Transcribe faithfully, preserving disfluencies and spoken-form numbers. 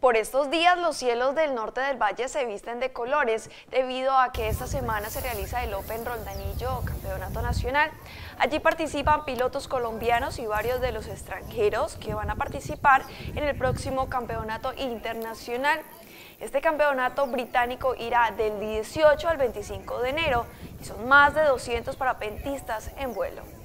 Por estos días los cielos del norte del valle se visten de colores debido a que esta semana se realiza el Open Roldanillo o Campeonato Nacional. Allí participan pilotos colombianos y varios de los extranjeros que van a participar en el próximo Campeonato Internacional. Este campeonato británico irá del dieciocho al veinticinco de enero y son más de doscientos parapentistas en vuelo.